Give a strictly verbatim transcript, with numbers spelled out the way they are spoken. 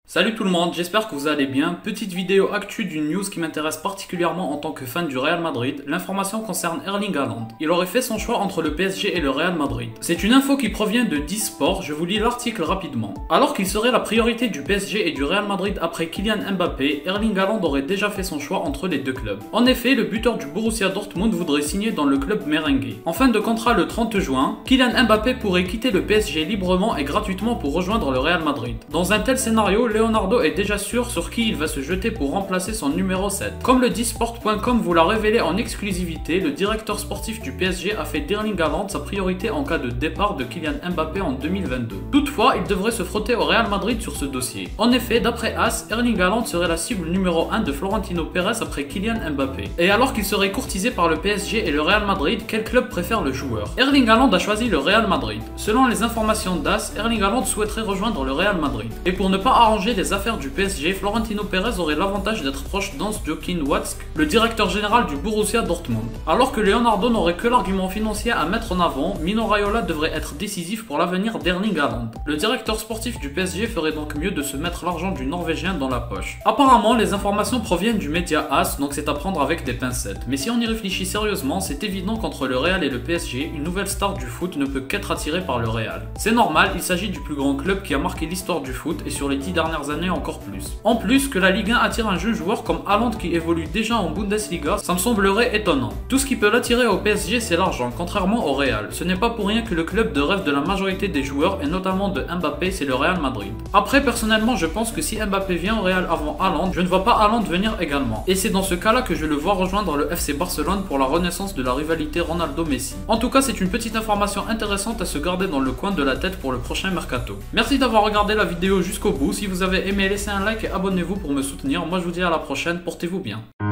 Salut tout le monde, j'espère que vous allez bien. Petite vidéo actu d'une news qui m'intéresse particulièrement en tant que fan du Real Madrid. L'information concerne Erling Haaland. Il aurait fait son choix entre le P S G et le Real Madrid. C'est une info qui provient de dix-sport, je vous lis l'article rapidement. Alors qu'il serait la priorité du P S G et du Real Madrid après Kylian Mbappé, Erling Haaland aurait déjà fait son choix entre les deux clubs. En effet, le buteur du Borussia Dortmund voudrait signer dans le club merengue. En fin de contrat le trente juin, Kylian Mbappé pourrait quitter le P S G librement et gratuitement pour rejoindre le Real Madrid. Dans un tel scénario, Leonardo est déjà sûr sur qui il va se jeter pour remplacer son numéro sept. Comme le dit sport point com vous l'a révélé en exclusivité, le directeur sportif du P S G a fait d'Erling Haaland sa priorité en cas de départ de Kylian Mbappé en deux mille vingt-deux. Toutefois, il devrait se frotter au Real Madrid sur ce dossier. En effet, d'après As, Erling Haaland serait la cible numéro un de Florentino Pérez après Kylian Mbappé. Et alors qu'il serait courtisé par le P S G et le Real Madrid, quel club préfère le joueur? Erling Haaland a choisi le Real Madrid. Selon les informations d'As, Erling Haaland souhaiterait rejoindre le Real Madrid. Et pour ne pas arranger les affaires du P S G, Florentino Pérez aurait l'avantage d'être proche d'Hans-Joachim Watzke, le directeur général du Borussia Dortmund. Alors que Leonardo n'aurait que l'argument financier à mettre en avant, Mino Raiola devrait être décisif pour l'avenir d'Erling Haaland. Le directeur sportif du P S G ferait donc mieux de se mettre l'argent du Norvégien dans la poche. Apparemment, les informations proviennent du média As, donc c'est à prendre avec des pincettes. Mais si on y réfléchit sérieusement, c'est évident qu'entre le Real et le P S G, une nouvelle star du foot ne peut qu'être attirée par le Real. C'est normal, il s'agit du plus grand club qui a marqué l'histoire du foot et sur les dix dernières années encore plus. En plus, que la Ligue un attire un jeune joueur comme Haaland qui évolue déjà en Bundesliga, ça me semblerait étonnant. Tout ce qui peut l'attirer au P S G, c'est l'argent, contrairement au Real. Ce n'est pas pour rien que le club de rêve de la majorité des joueurs, et notamment de Mbappé, c'est le Real Madrid. Après, personnellement, je pense que si Mbappé vient au Real avant Haaland, je ne vois pas Haaland venir également. Et c'est dans ce cas-là que je le vois rejoindre le F C Barcelone pour la renaissance de la rivalité Ronaldo-Messi. En tout cas, c'est une petite information intéressante à se garder dans le coin de la tête pour le prochain mercato. Merci d'avoir regardé la vidéo jusqu'au bout. Si vous avez aimé, laissez un like et abonnez-vous pour me soutenir. Moi je vous dis à la prochaine, portez-vous bien.